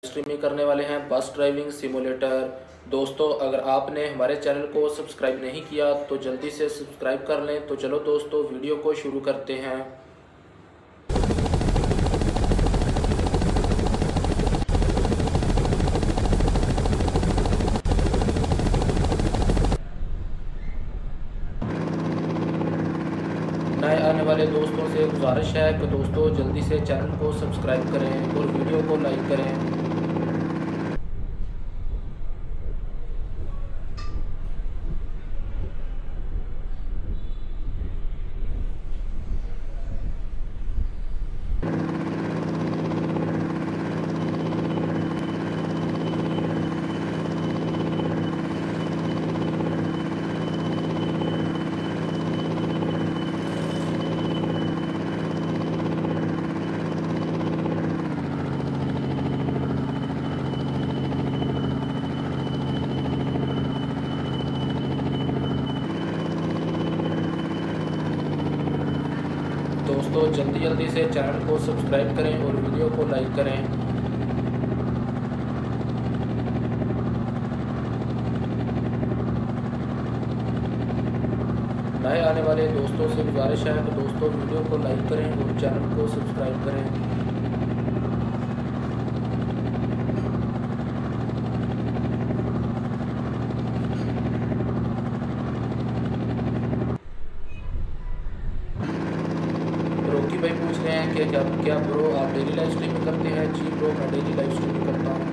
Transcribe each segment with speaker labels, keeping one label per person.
Speaker 1: Streaming करने वाले हैं बस ड्राइविंग सिमुलेटर। दोस्तों, अगर आपने हमारे चैनल को सब्सक्राइब नहीं किया तो जल्दी से सब्सक्राइब कर लें। तो चलो दोस्तों, वीडियो को शुरू करते हैं। नए आने वाले दोस्तों से गुजारिश है कि दोस्तों जल्दी से चैनल को सब्सक्राइब करें और वीडियो को लाइक करें। दोस्तों जल्दी जल्दी से चैनल को सब्सक्राइब करें और वीडियो को लाइक करें। नए आने वाले दोस्तों से गुजारिश है कि दोस्तों वीडियो को लाइक करें और चैनल को सब्सक्राइब करें। रोकी भाई पूछ रहे हैं कि क्या ब्रो आप डेली लाइव स्ट्रीमिंग करते हैं? जी ब्रो, मैं डेली लाइव स्ट्रीमिंग करता हूँ।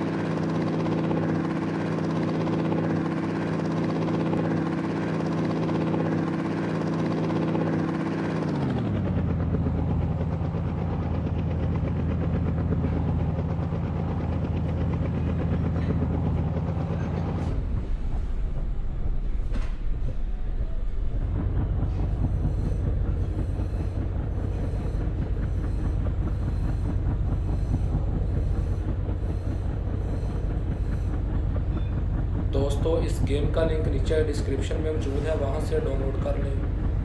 Speaker 1: दोस्तों इस गेम का लिंक नीचे डिस्क्रिप्शन में मौजूद है, वहां से डाउनलोड कर लें।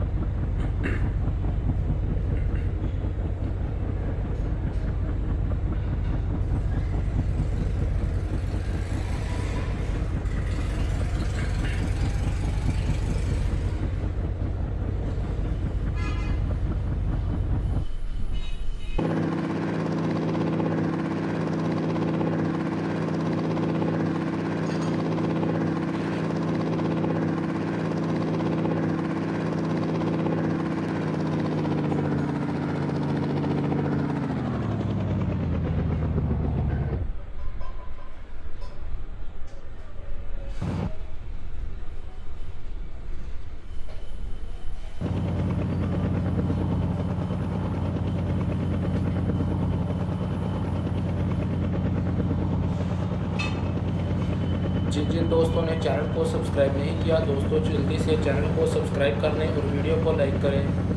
Speaker 1: जिन दोस्तों ने चैनल को सब्सक्राइब नहीं किया, दोस्तों जल्दी से चैनल को सब्सक्राइब कर लें और वीडियो को लाइक करें।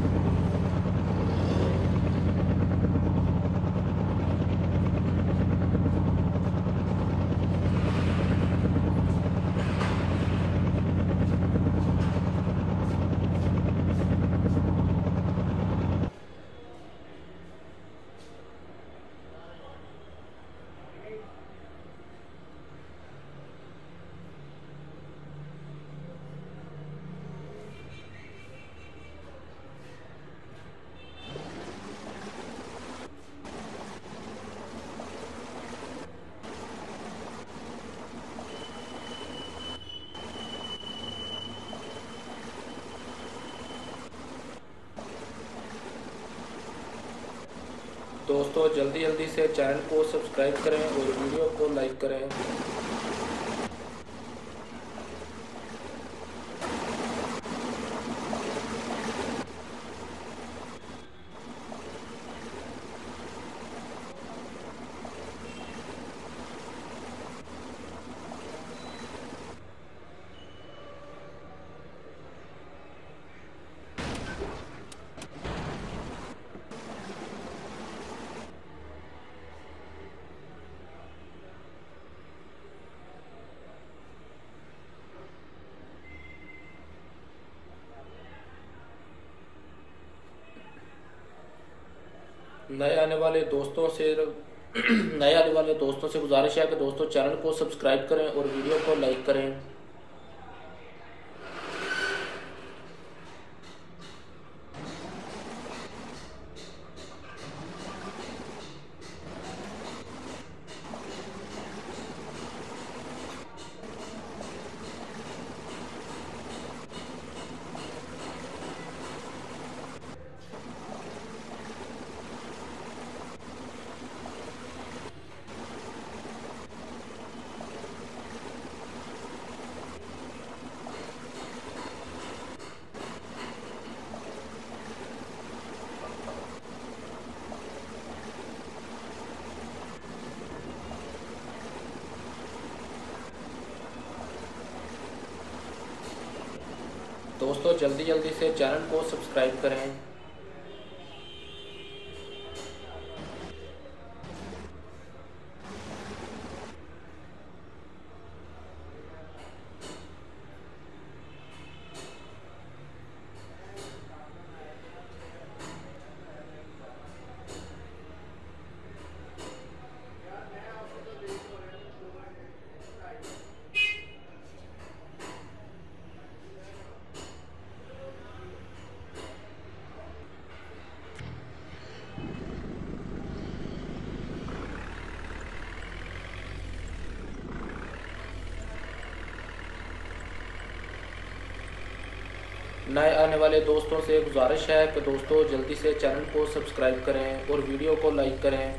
Speaker 1: दोस्तों जल्दी जल्दी से चैनल को सब्सक्राइब करें और वीडियो को लाइक करें। नए आने वाले दोस्तों से नए आने वाले दोस्तों से गुजारिश है कि दोस्तों चैनल को सब्सक्राइब करें और वीडियो को लाइक करें। दोस्तों जल्दी जल्दी से चैनल को सब्सक्राइब करें। नए आने वाले दोस्तों से गुजारिश है कि दोस्तों जल्दी से चैनल को सब्सक्राइब करें और वीडियो को लाइक करें।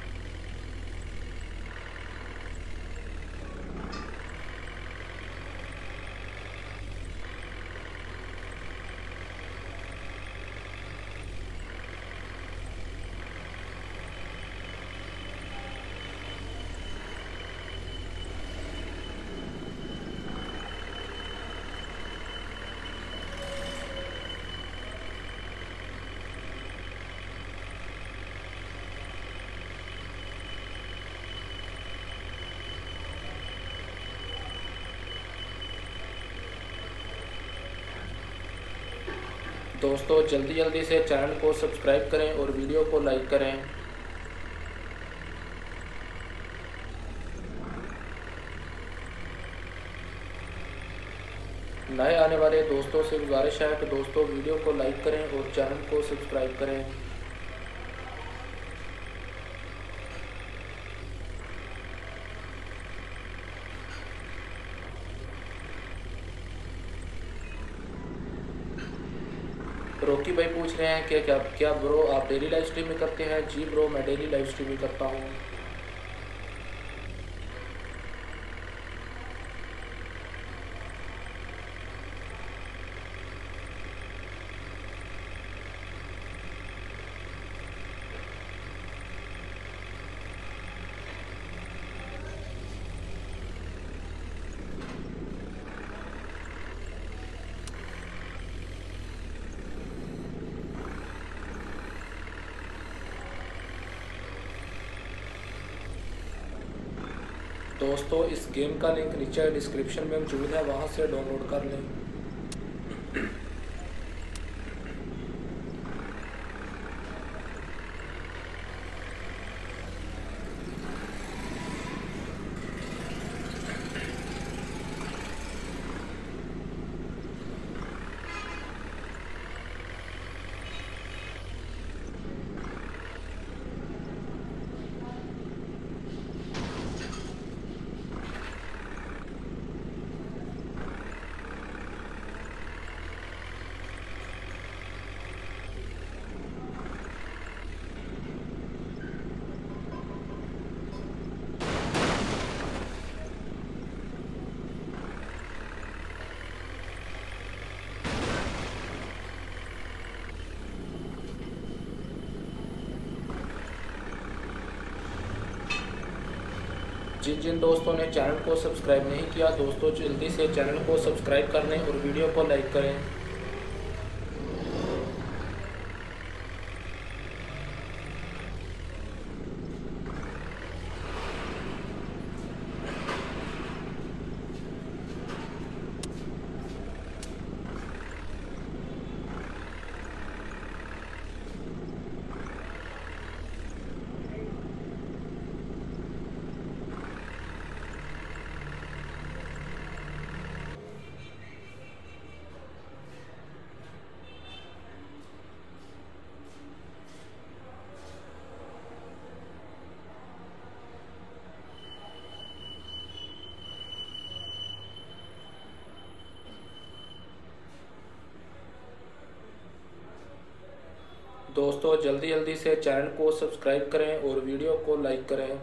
Speaker 1: दोस्तों जल्दी जल्दी से चैनल को सब्सक्राइब करें और वीडियो को लाइक करें। नए आने वाले दोस्तों से गुजारिश है कि दोस्तों वीडियो को लाइक करें और चैनल को सब्सक्राइब करें। रोकी भाई पूछ रहे हैं कि क्या ब्रो आप डेली लाइव स्ट्रीमिंग करते हैं? जी ब्रो, मैं डेली लाइव स्ट्रीमिंग करता हूँ। दोस्तों इस गेम का लिंक नीचे डिस्क्रिप्शन में मौजूद है, वहां से डाउनलोड कर लें। जिन दोस्तों ने चैनल को सब्सक्राइब नहीं किया, दोस्तों जल्दी से चैनल को सब्सक्राइब कर लें और वीडियो को लाइक करें। दोस्तों जल्दी जल्दी से चैनल को सब्सक्राइब करें और वीडियो को लाइक करें।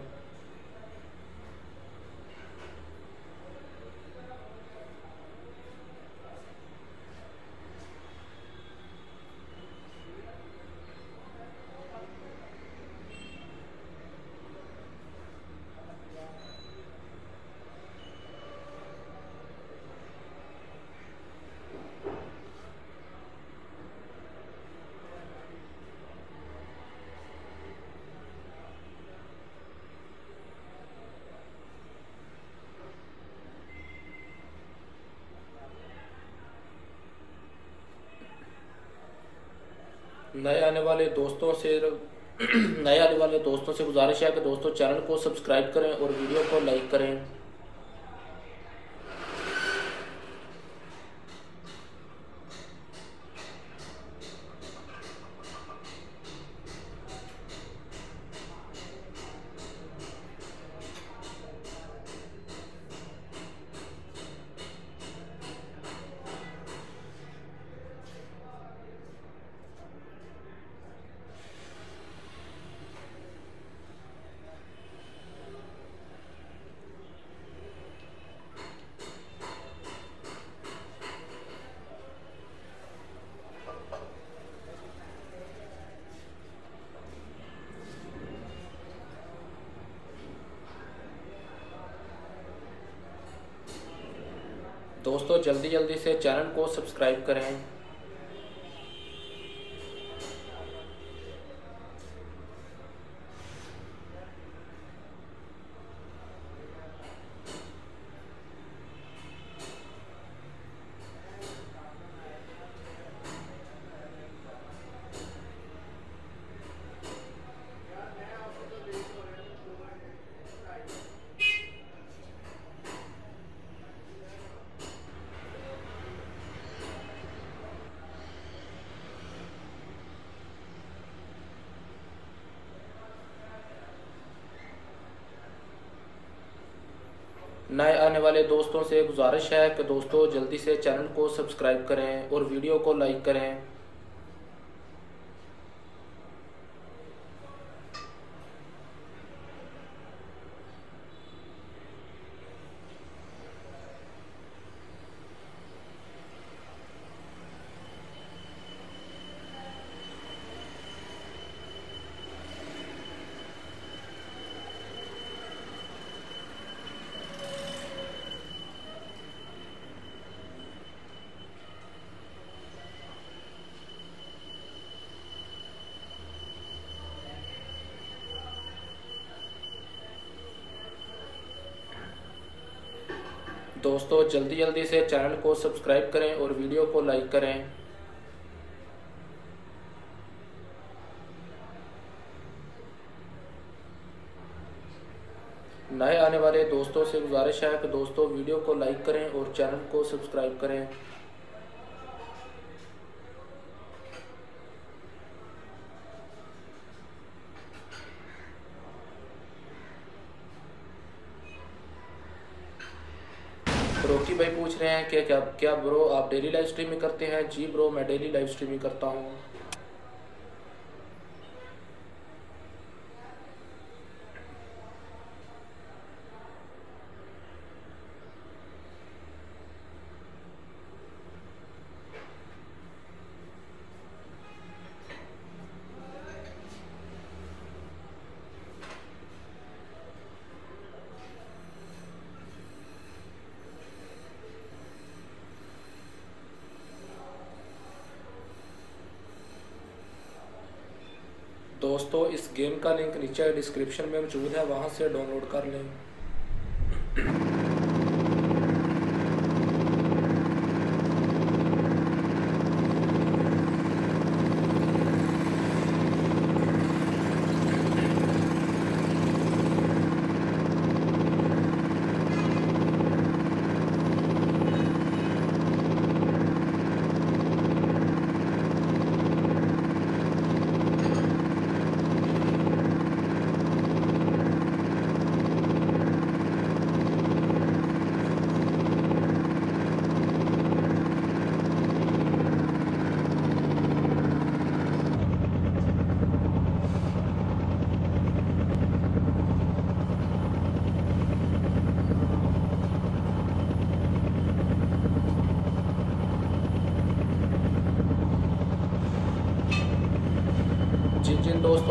Speaker 1: नए आने वाले दोस्तों से नए आने वाले दोस्तों से गुजारिश है कि दोस्तों चैनल को सब्सक्राइब करें और वीडियो को लाइक करें। दोस्तों जल्दी जल्दी से चैनल को सब्सक्राइब करें। नए आने वाले दोस्तों से गुजारिश है कि दोस्तों जल्दी से चैनल को सब्सक्राइब करें और वीडियो को लाइक करें। दोस्तों जल्दी जल्दी से चैनल को सब्सक्राइब करें और वीडियो को लाइक करें। नए आने वाले दोस्तों से गुजारिश है कि दोस्तों वीडियो को लाइक करें और चैनल को सब्सक्राइब करें। रोकी भाई पूछ रहे हैं कि क्या ब्रो आप डेली लाइव स्ट्रीमिंग करते हैं? जी ब्रो, मैं डेली लाइव स्ट्रीमिंग करता हूँ। दोस्तों इस गेम का लिंक नीचे डिस्क्रिप्शन में मौजूद है, वहां से डाउनलोड कर लें।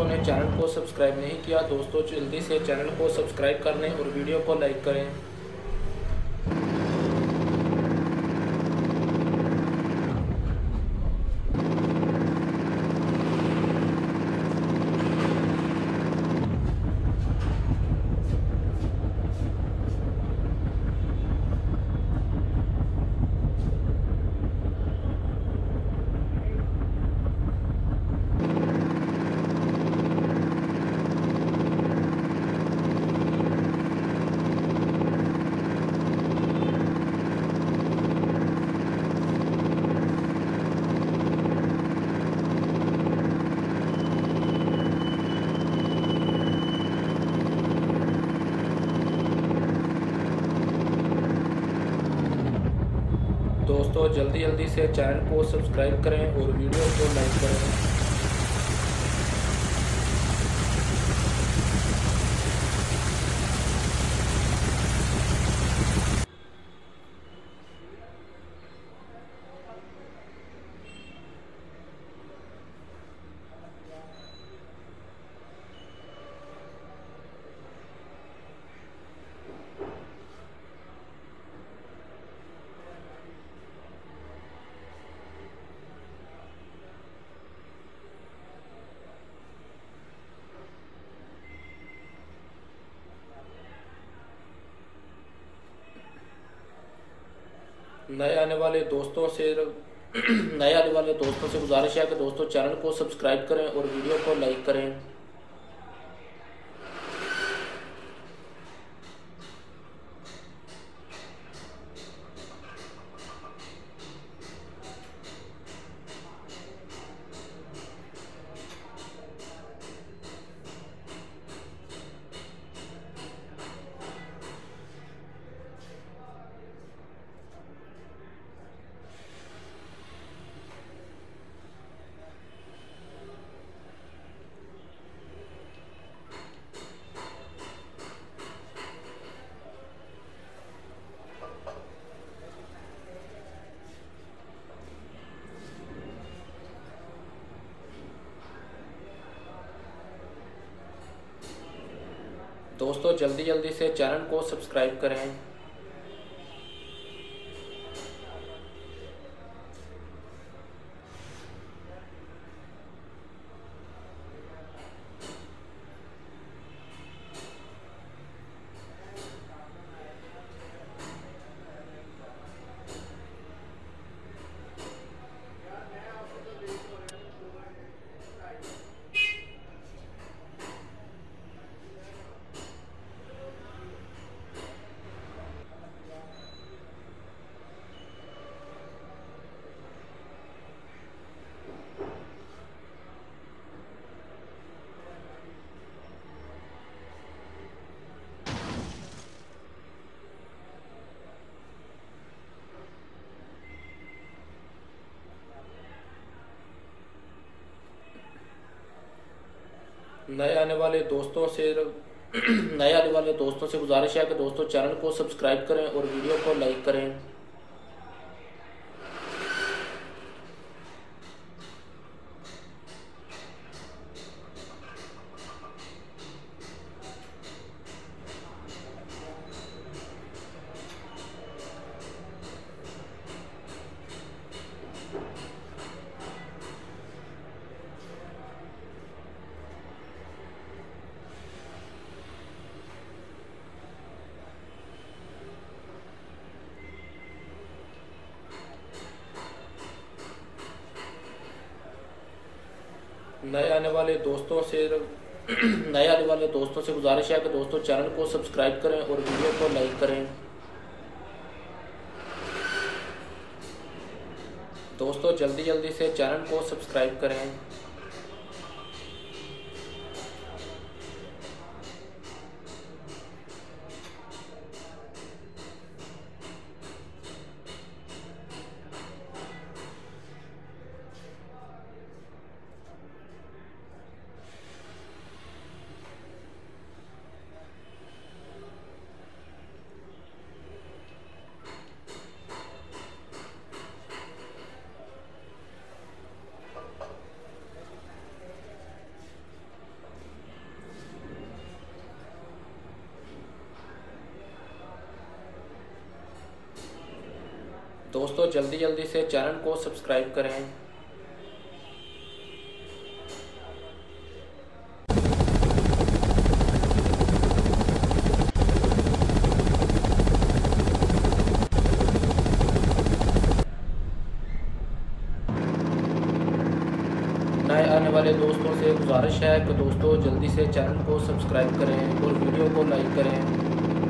Speaker 1: दोस्तों ने चैनल को सब्सक्राइब नहीं किया, दोस्तों जल्दी से चैनल को सब्सक्राइब कर लें और वीडियो को लाइक करें। दोस्तों जल्दी से चैनल को सब्सक्राइब करें और वीडियो को लाइक करें। नए आने वाले दोस्तों से गुजारिश है कि दोस्तों चैनल को सब्सक्राइब करें और वीडियो को लाइक करें। दोस्तों जल्दी से चैनल को सब्सक्राइब करें। नए आने वाले दोस्तों से गुजारिश है कि दोस्तों चैनल को सब्सक्राइब करें और वीडियो को लाइक करें। नए आने वाले दोस्तों से गुजारिश है कि दोस्तों चैनल को सब्सक्राइब करें और वीडियो को लाइक करें। दोस्तों जल्दी से चैनल को सब्सक्राइब करें। दोस्तों जल्दी जल्दी से चैनल को सब्सक्राइब करें। नए आने वाले दोस्तों से गुजारिश है कि दोस्तों जल्दी से चैनल को सब्सक्राइब करें और वीडियो को लाइक करें।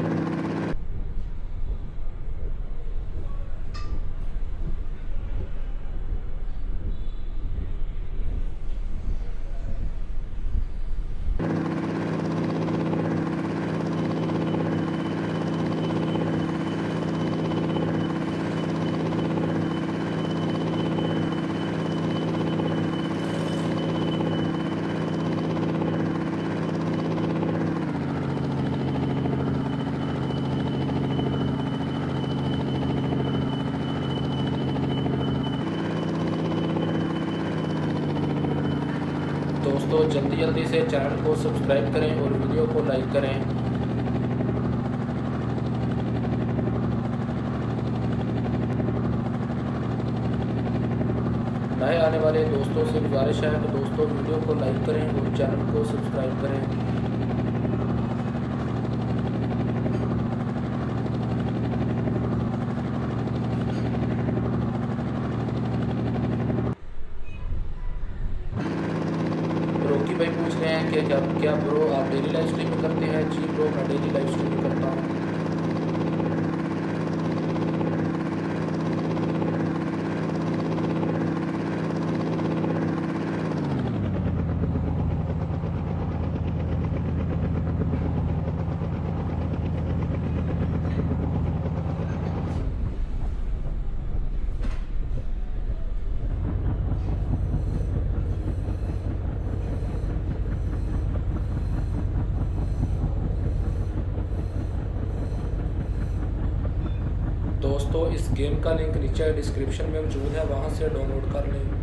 Speaker 1: दोस्तों जल्दी जल्दी से चैनल को सब्सक्राइब करें और वीडियो को लाइक करें। नए आने वाले दोस्तों से गुजारिश है कि दोस्तों वीडियो को लाइक करें और चैनल को सब्सक्राइब करें। रोकी भाई पूछ रहे हैं कि क्या ब्रो आप डेली लाइव स्ट्रीमिंग करते हैं? जी ब्रो, मैं डेली लाइव स्ट्रीमिंग करता हूँ। दोस्तों इस गेम का लिंक नीचे डिस्क्रिप्शन में मौजूद है, वहां से डाउनलोड कर लें।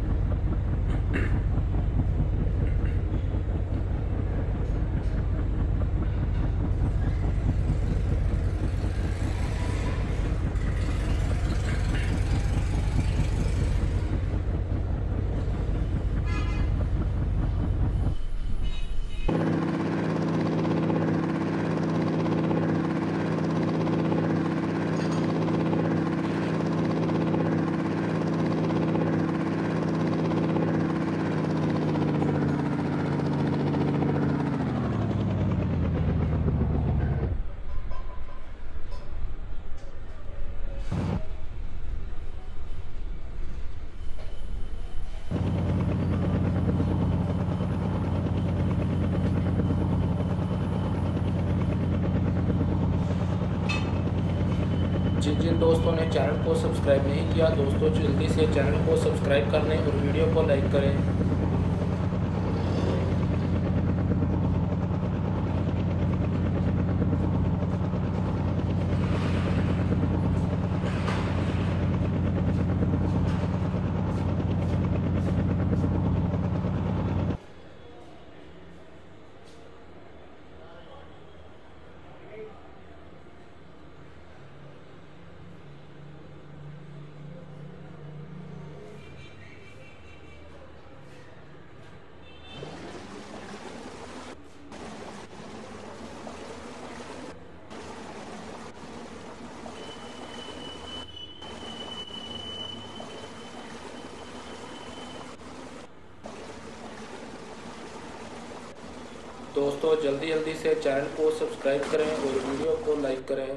Speaker 1: जिन दोस्तों ने चैनल को सब्सक्राइब नहीं किया दोस्तों जल्दी से चैनल को सब्सक्राइब कर लें और वीडियो को लाइक करें। दोस्तों जल्दी जल्दी से चैनल को सब्सक्राइब करें और वीडियो को लाइक करें।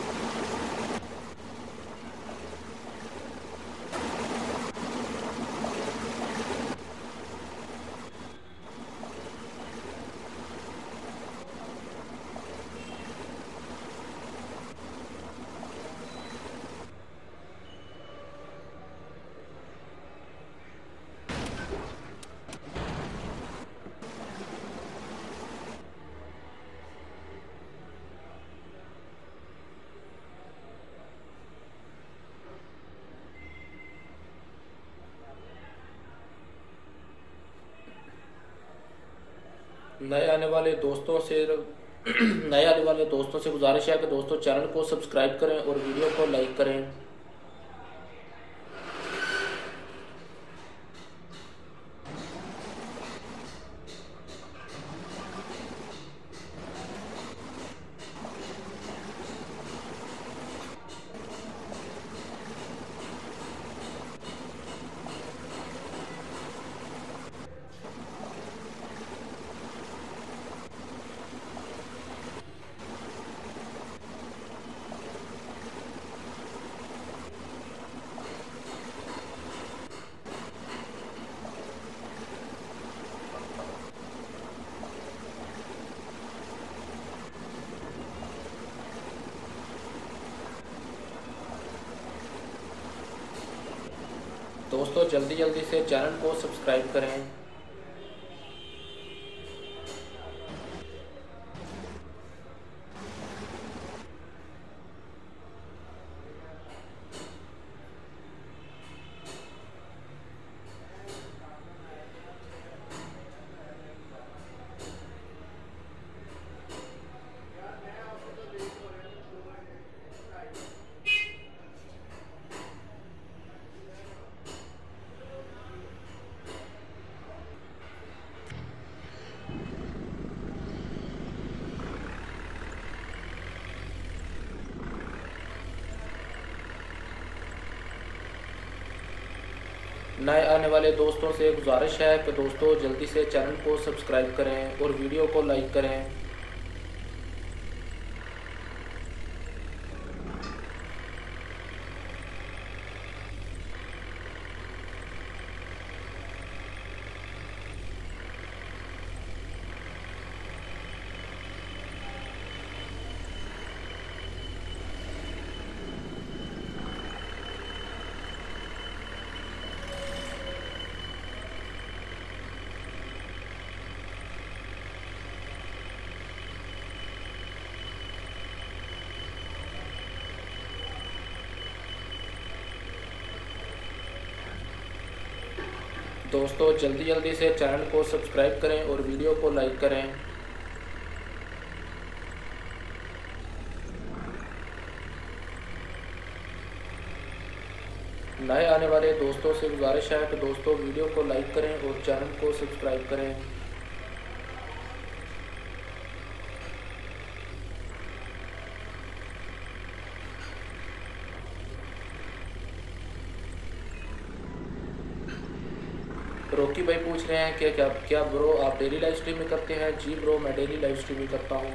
Speaker 1: नए आने वाले दोस्तों से गुजारिश है कि दोस्तों चैनल को सब्सक्राइब करें और वीडियो को लाइक करें। दोस्तों जल्दी जल्दी से चैनल को सब्सक्राइब करें। नए आने वाले दोस्तों से गुजारिश है कि दोस्तों जल्दी से चैनल को सब्सक्राइब करें और वीडियो को लाइक करें। दोस्तों जल्दी जल्दी से चैनल को सब्सक्राइब करें और वीडियो को लाइक करें। नए आने वाले दोस्तों से गुजारिश है कि दोस्तों वीडियो को लाइक करें और चैनल को सब्सक्राइब करें। रॉकी भाई पूछ रहे हैं कि क्या ब्रो आप डेली लाइव स्ट्रीमिंग करते हैं? जी ब्रो, मैं डेली लाइव स्ट्रीमिंग करता हूँ।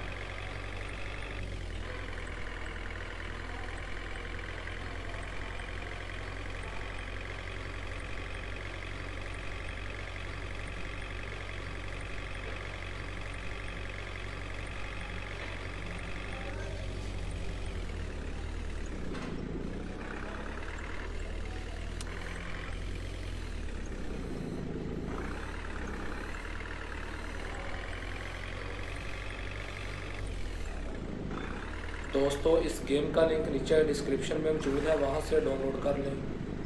Speaker 1: दोस्तों इस गेम का लिंक नीचे डिस्क्रिप्शन में मौजूद है, वहां से डाउनलोड कर लें।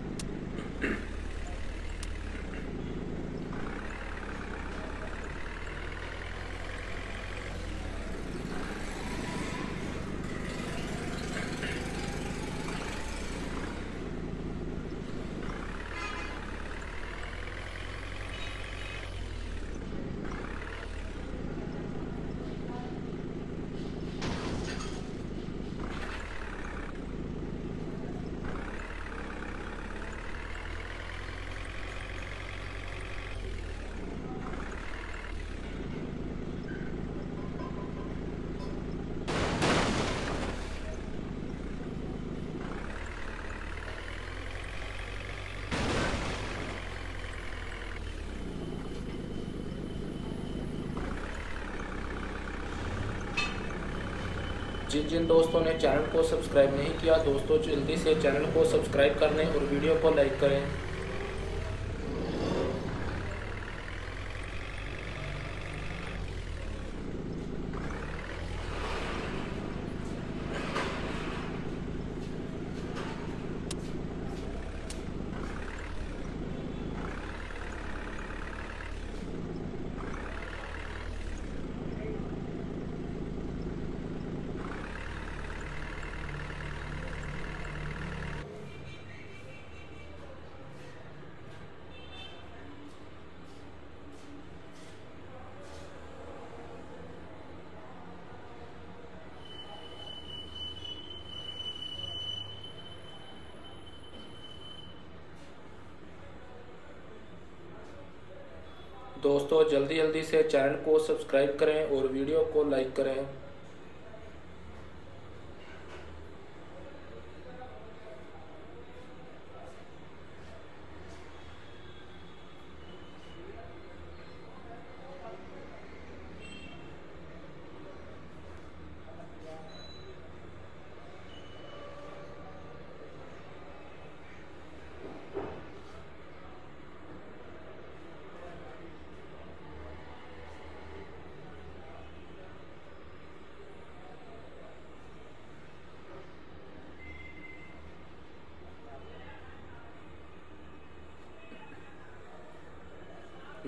Speaker 1: जिन दोस्तों ने चैनल को सब्सक्राइब नहीं किया, दोस्तों जल्दी से चैनल को सब्सक्राइब कर लें और वीडियो को लाइक करें। दोस्तों जल्दी जल्दी से चैनल को सब्सक्राइब करें और वीडियो को लाइक करें।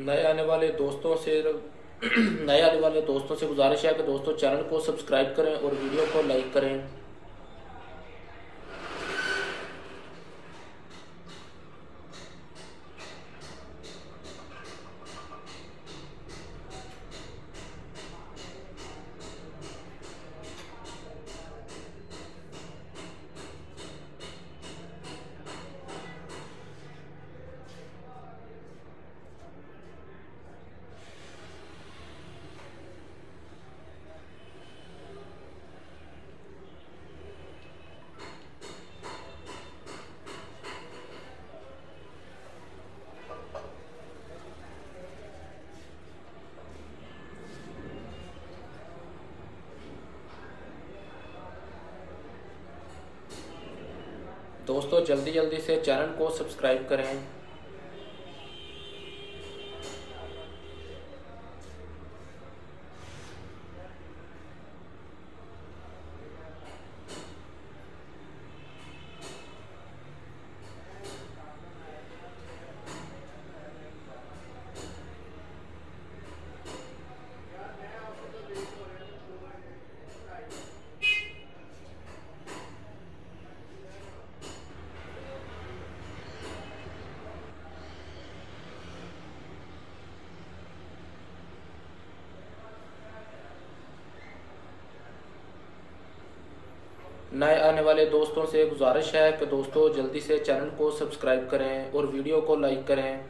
Speaker 1: नए आने वाले दोस्तों से नए आने वाले दोस्तों से गुजारिश है कि दोस्तों चैनल को सब्सक्राइब करें और वीडियो को लाइक करें। दोस्तों जल्दी जल्दी से चैनल को सब्सक्राइब करें। नए आने वाले दोस्तों से गुजारिश है कि दोस्तों जल्दी से चैनल को सब्सक्राइब करें और वीडियो को लाइक करें।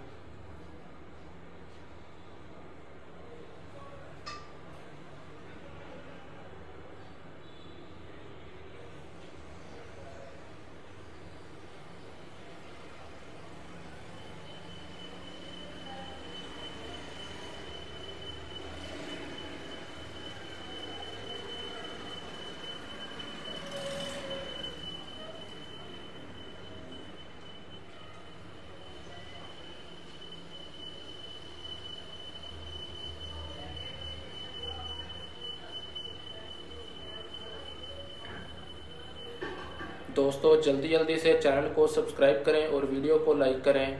Speaker 1: दोस्तों जल्दी जल्दी से चैनल को सब्सक्राइब करें और वीडियो को लाइक करें।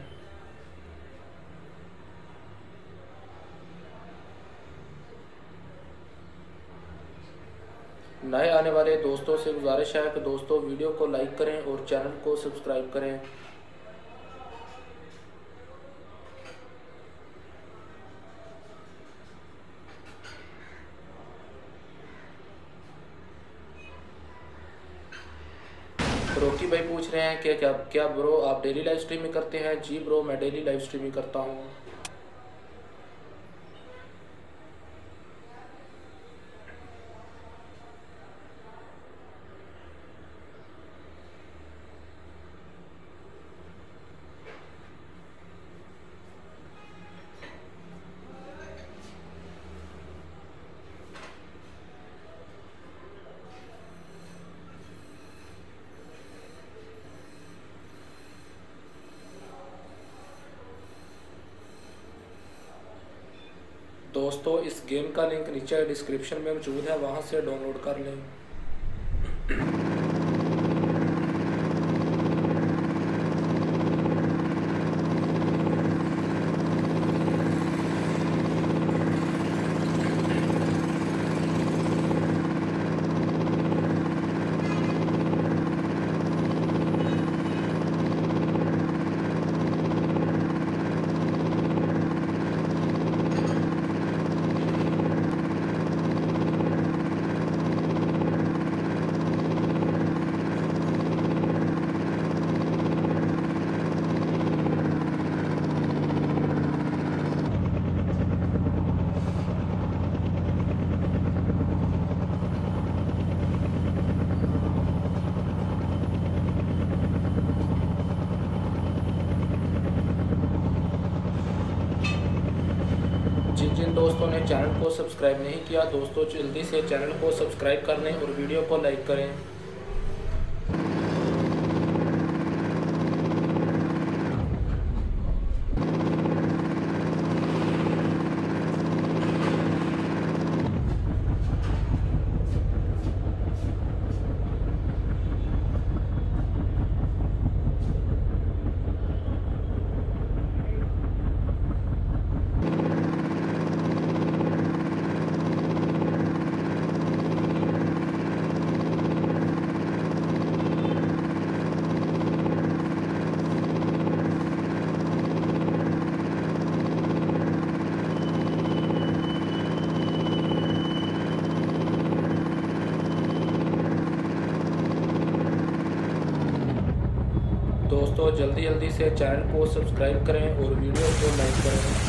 Speaker 1: नए आने वाले दोस्तों से गुजारिश है कि दोस्तों वीडियो को लाइक करें और चैनल को सब्सक्राइब करें। रोकी भाई पूछ रहे हैं कि क्या ब्रो आप डेली लाइव स्ट्रीमिंग करते हैं? जी ब्रो, मैं डेली लाइव स्ट्रीमिंग करता हूँ। दोस्तों इस गेम का लिंक नीचे डिस्क्रिप्शन में मौजूद है, वहां से डाउनलोड कर लें। जिन दोस्तों ने चैनल को सब्सक्राइब नहीं किया, दोस्तों जल्दी से चैनल को सब्सक्राइब कर लें और वीडियो को लाइक करें। दोस्तों जल्दी जल्दी से चैनल को सब्सक्राइब करें और वीडियो को लाइक करें।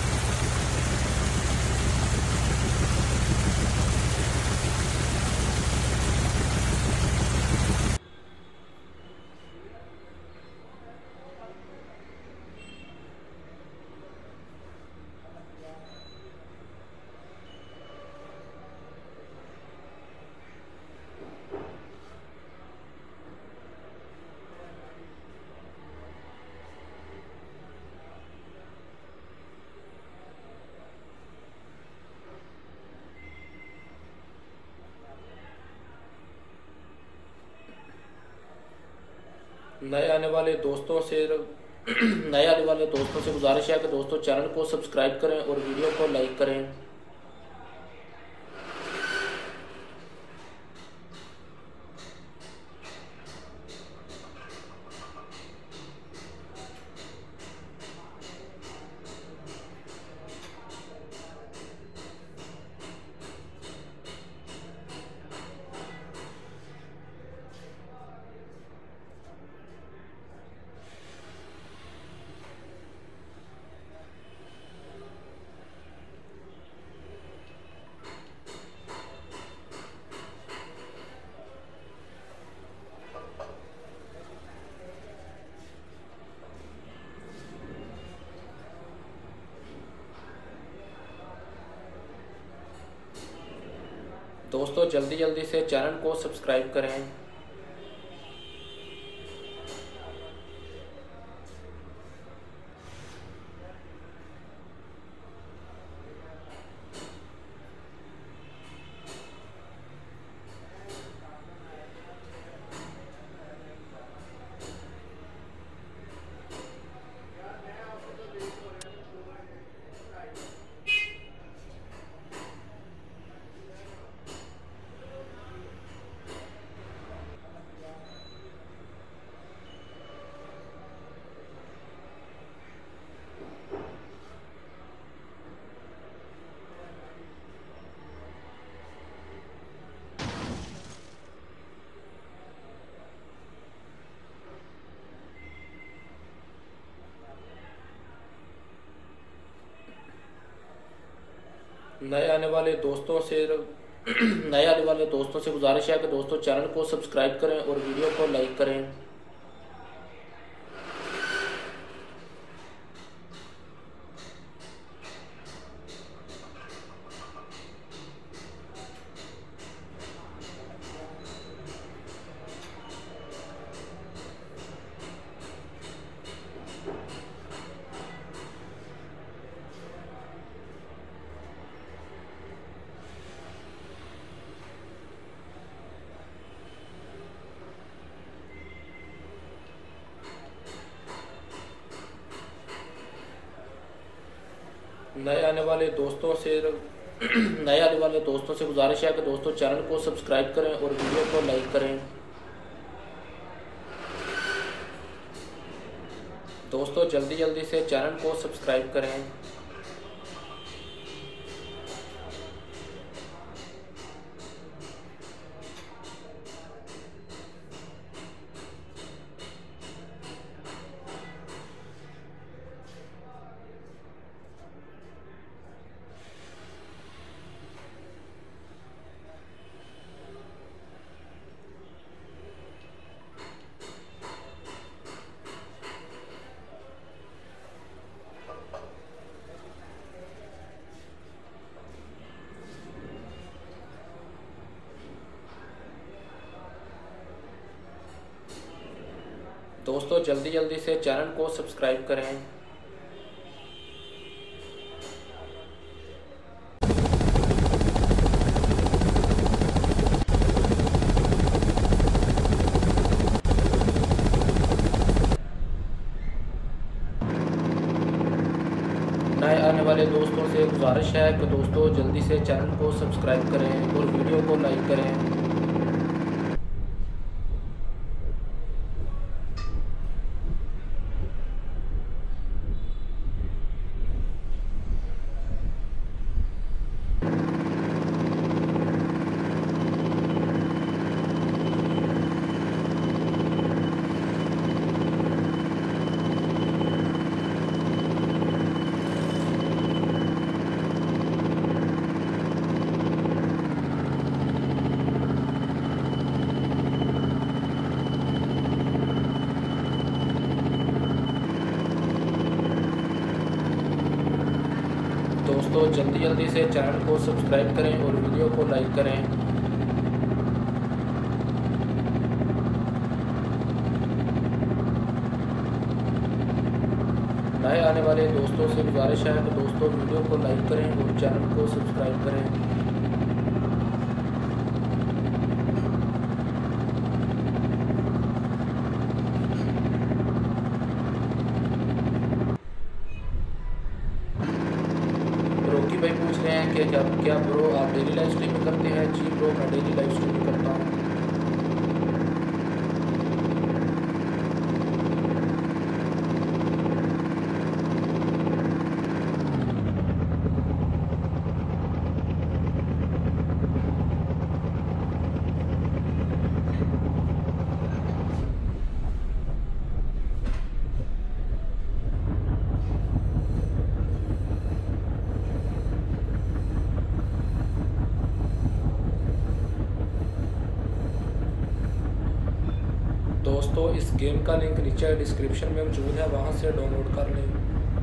Speaker 1: नए आने वाले दोस्तों से नए आने वाले दोस्तों से गुजारिश है कि दोस्तों चैनल को सब्सक्राइब करें और वीडियो को लाइक करें। दोस्तों जल्दी जल्दी से चैनल को सब्सक्राइब करें। नए आने वाले दोस्तों से गुजारिश है कि दोस्तों चैनल को सब्सक्राइब करें और वीडियो को लाइक करें। नए आने वाले दोस्तों से गुजारिश है कि दोस्तों चैनल को सब्सक्राइब करें और वीडियो को लाइक करें। दोस्तों जल्दी जल्दी से चैनल को सब्सक्राइब करें। दोस्तों जल्दी जल्दी से चैनल को सब्सक्राइब करें। नए आने वाले दोस्तों से गुजारिश है कि दोस्तों जल्दी से चैनल को सब्सक्राइब करें और वीडियो को लाइक करें। दोस्तों जल्दी जल्दी से चैनल को सब्सक्राइब करें और वीडियो को लाइक करें। नए आने वाले दोस्तों से गुजारिश है कि दोस्तों वीडियो को लाइक करें और चैनल को सब्सक्राइब करें। रोकी भाई पूछ रहे हैं कि क्या ब्रो आप डेली लाइव स्ट्रीमिंग करते हैं? जी ब्रो, मैं डेली लाइव स्ट्रीमिंग करता हूँ। दोस्तों इस गेम का लिंक नीचे डिस्क्रिप्शन में मौजूद है, वहां से डाउनलोड कर लें।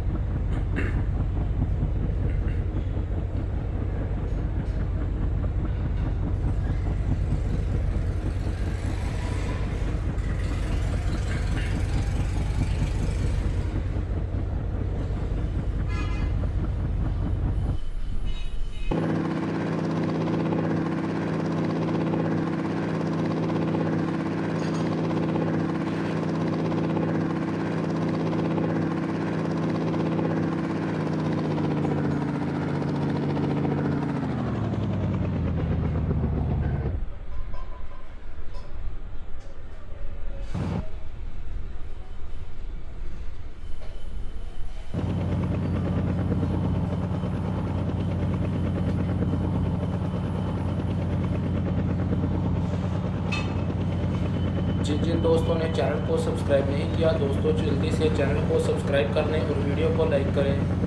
Speaker 1: जिन दोस्तों ने चैनल को सब्सक्राइब नहीं किया, दोस्तों जल्दी से चैनल को सब्सक्राइब कर लें और वीडियो को लाइक करें।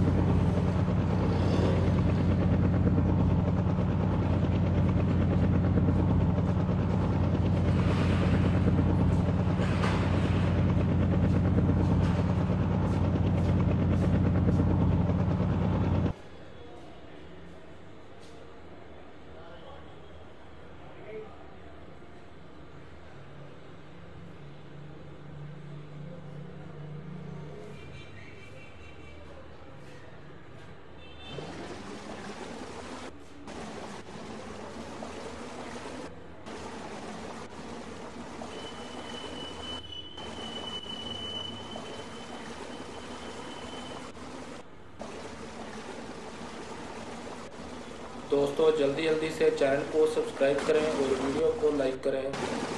Speaker 1: दोस्तों जल्दी जल्दी से चैनल को सब्सक्राइब करें और वीडियो को लाइक करें।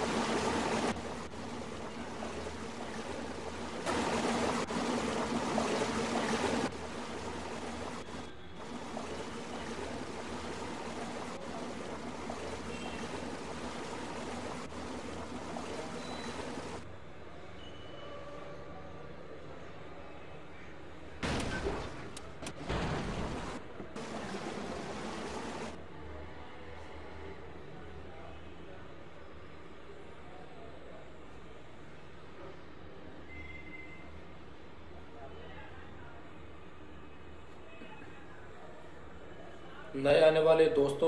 Speaker 1: नए आने वाले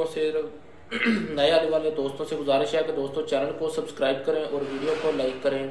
Speaker 1: दोस्तों से गुजारिश है कि दोस्तों चैनल को सब्सक्राइब करें और वीडियो को लाइक करें।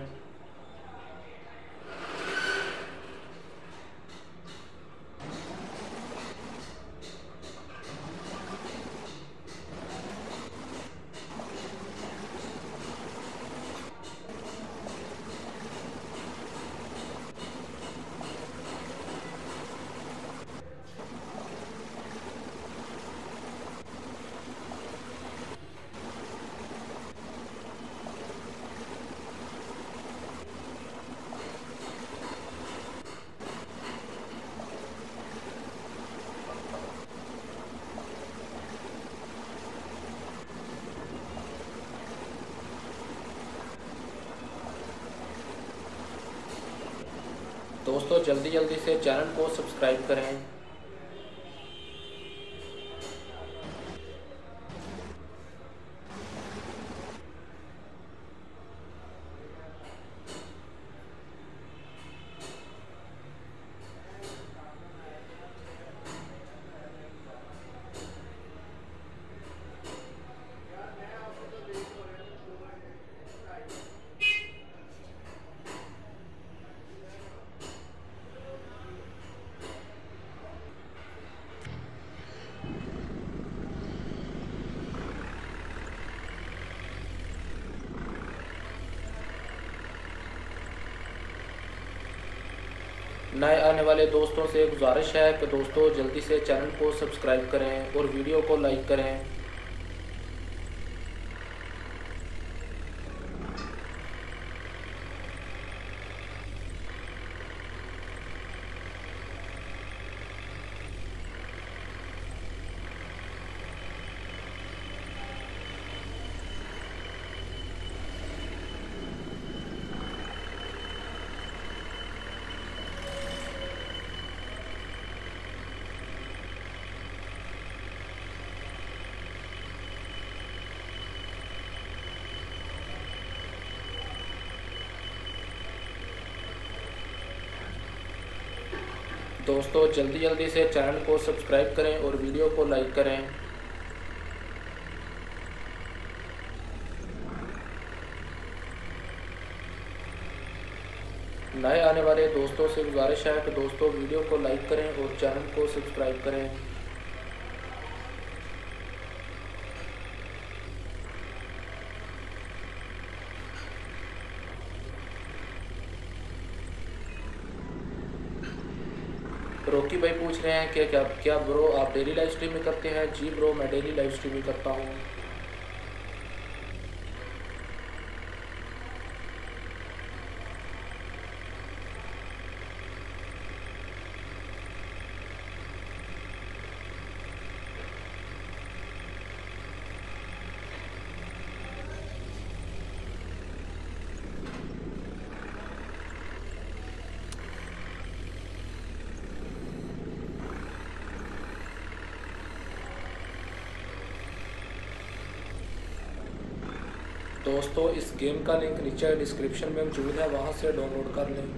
Speaker 1: दोस्तों जल्दी जल्दी से चैनल को सब्सक्राइब करें। नए आने वाले दोस्तों से गुजारिश है कि दोस्तों जल्दी से चैनल को सब्सक्राइब करें और वीडियो को लाइक करें। दोस्तों जल्दी जल्दी से चैनल को सब्सक्राइब करें और वीडियो को लाइक करें। नए आने वाले दोस्तों से गुजारिश है कि दोस्तों वीडियो को लाइक करें और चैनल को सब्सक्राइब करें। रॉकी भाई पूछ रहे हैं कि क्या ब्रो आप डेली लाइव स्ट्रीमिंग करते हैं? जी ब्रो, मैं डेली लाइव स्ट्रीमिंग करता हूँ। दोस्तों इस गेम का लिंक नीचे डिस्क्रिप्शन में मौजूद है, वहां से डाउनलोड कर लें।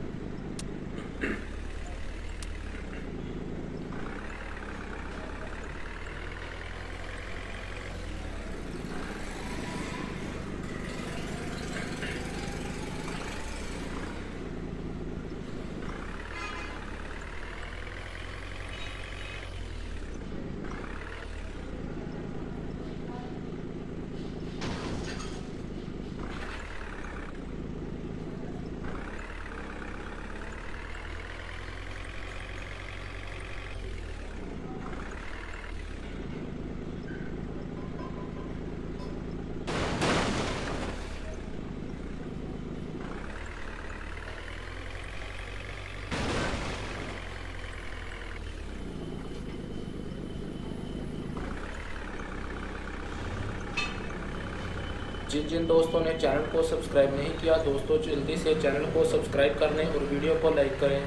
Speaker 1: जिन दोस्तों ने चैनल को सब्सक्राइब नहीं किया, दोस्तों जल्दी से चैनल को सब्सक्राइब कर लें और वीडियो को लाइक करें।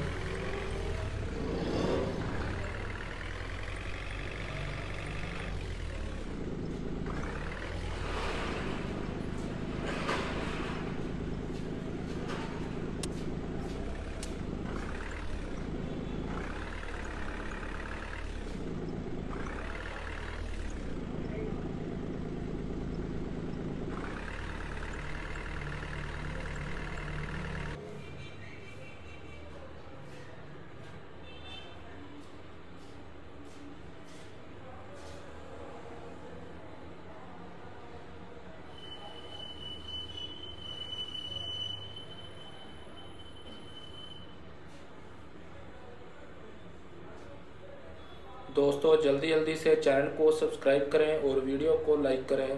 Speaker 1: दोस्तों जल्दी जल्दी से चैनल को सब्सक्राइब करें और वीडियो को लाइक करें।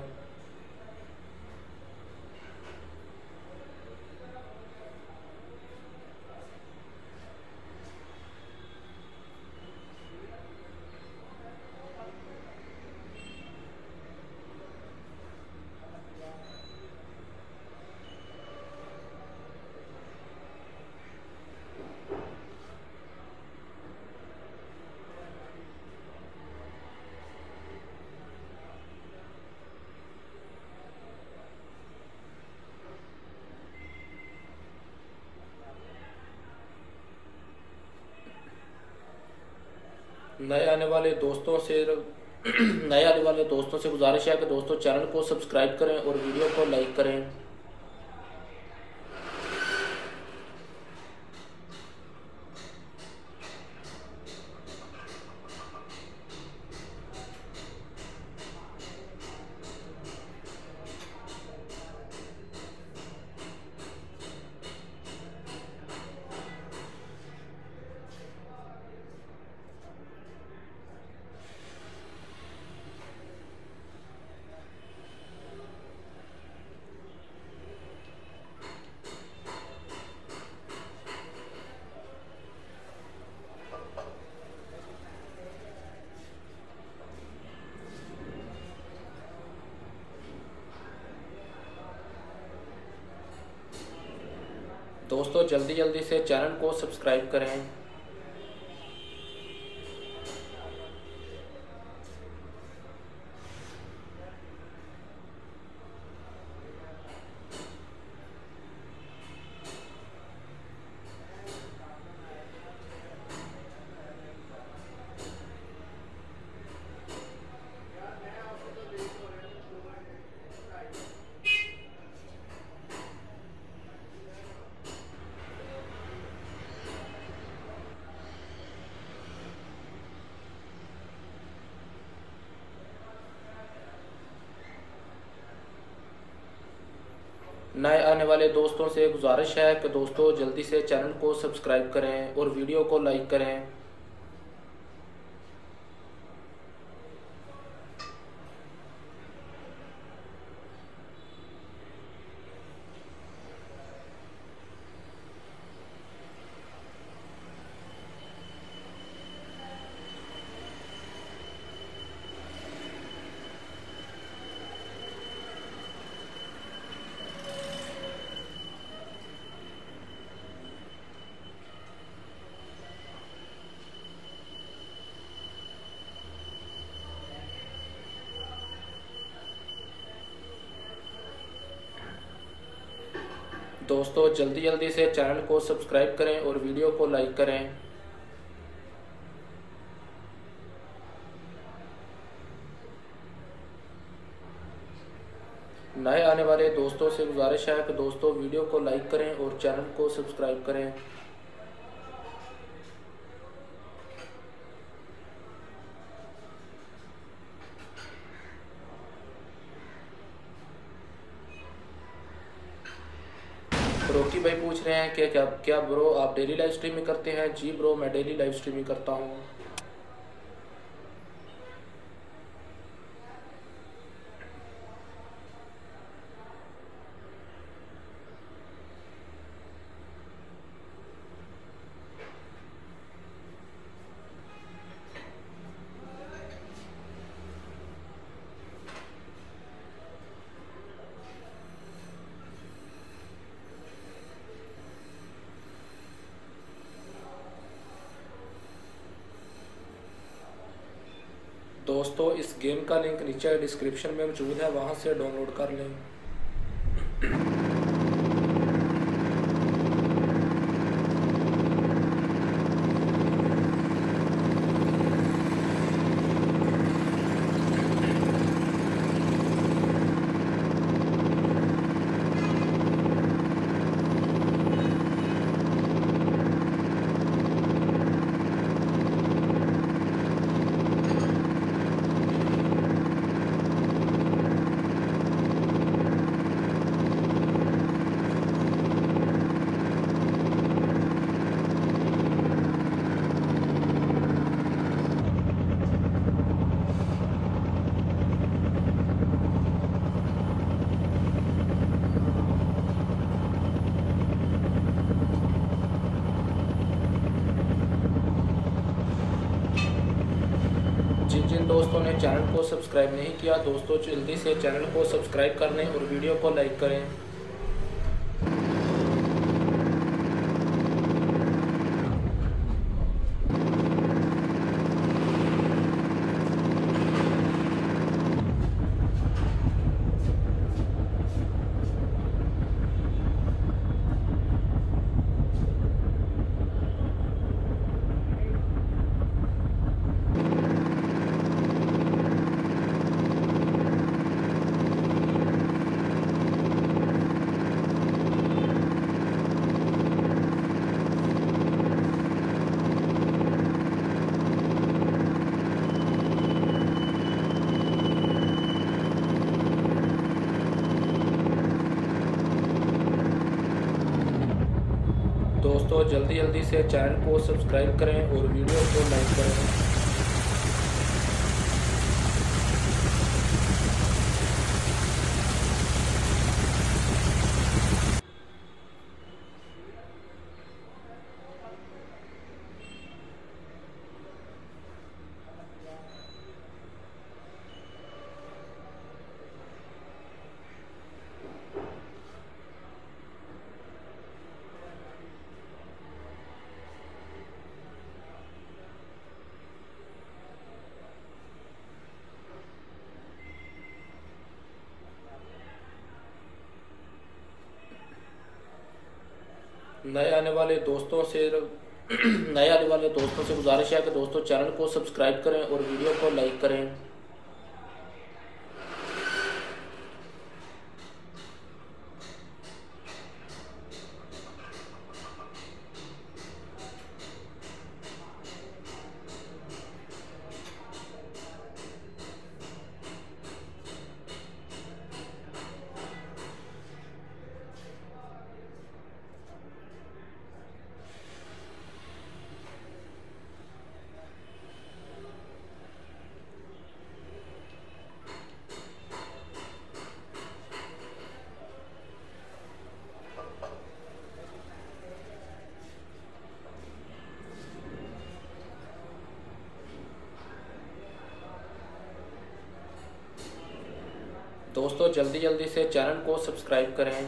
Speaker 1: नए आने वाले दोस्तों से गुजारिश है कि दोस्तों चैनल को सब्सक्राइब करें और वीडियो को लाइक करें। दोस्तों जल्दी जल्दी से चैनल को सब्सक्राइब करें। नए आने वाले दोस्तों से गुजारिश है कि दोस्तों जल्दी से चैनल को सब्सक्राइब करें और वीडियो को लाइक करें। दोस्तों जल्दी जल्दी से चैनल को सब्सक्राइब करें और वीडियो को लाइक करें। नए आने वाले दोस्तों से गुजारिश है कि दोस्तों वीडियो को लाइक करें और चैनल को सब्सक्राइब करें। रोकी भाई पूछ रहे हैं कि क्या क्या ब्रो आप डेली लाइव स्ट्रीमिंग करते हैं? जी ब्रो, मैं डेली लाइव स्ट्रीमिंग करता हूँ। दोस्तों इस गेम का लिंक नीचे डिस्क्रिप्शन में मौजूद है, वहां से डाउनलोड कर लें। जिन दोस्तों ने चैनल को सब्सक्राइब नहीं किया, दोस्तों जल्दी से चैनल को सब्सक्राइब कर लें और वीडियो को लाइक करें। दोस्तों जल्दी जल्दी से चैनल को सब्सक्राइब करें और वीडियो को लाइक करें। नए आने वाले दोस्तों से गुजारिश है कि दोस्तों चैनल को सब्सक्राइब करें और वीडियो को लाइक करें। दोस्तों जल्दी जल्दी से चैनल को सब्सक्राइब करें।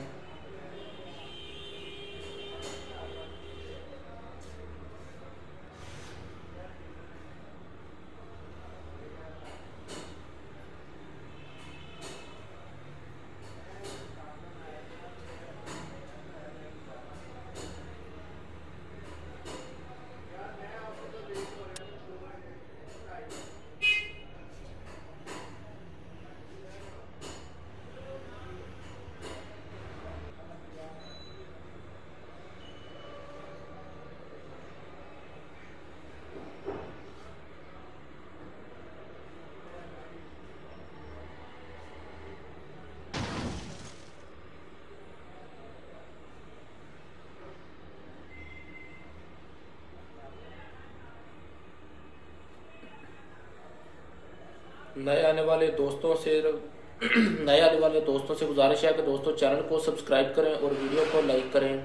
Speaker 1: नए आने वाले दोस्तों से गुजारिश है कि दोस्तों चैनल को सब्सक्राइब करें और वीडियो को लाइक करें।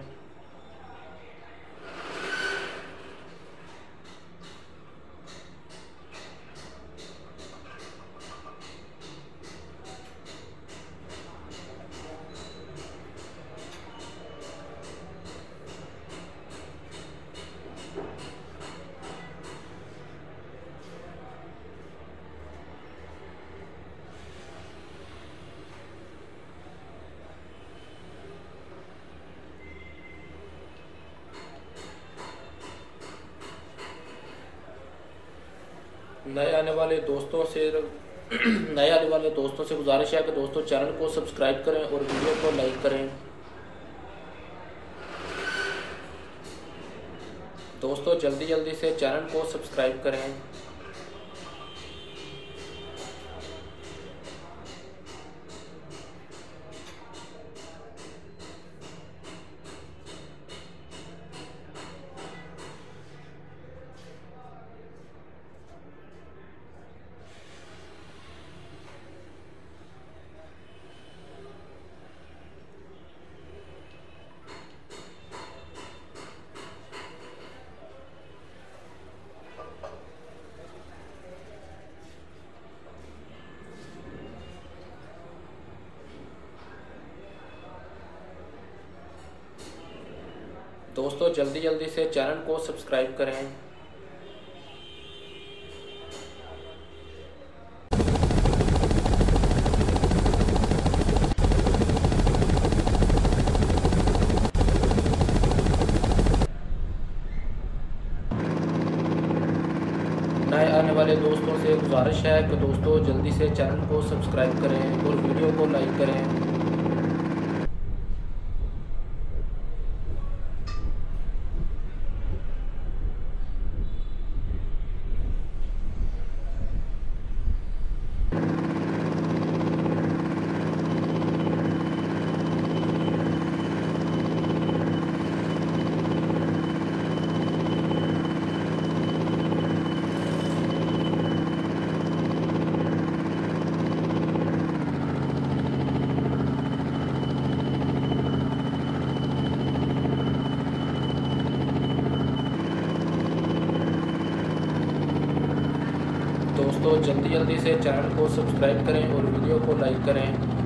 Speaker 1: नए आने वाले दोस्तों से गुजारिश है कि दोस्तों चैनल को सब्सक्राइब करें और वीडियो को लाइक करें। दोस्तों जल्दी जल्दी से चैनल को सब्सक्राइब करें। दोस्तों जल्दी जल्दी से चैनल को सब्सक्राइब करें। नए आने वाले दोस्तों से गुजारिश है कि दोस्तों जल्दी से चैनल को सब्सक्राइब करें और वीडियो को लाइक करें। दोस्तों जल्दी जल्दी से चैनल को सब्सक्राइब करें और वीडियो को लाइक करें।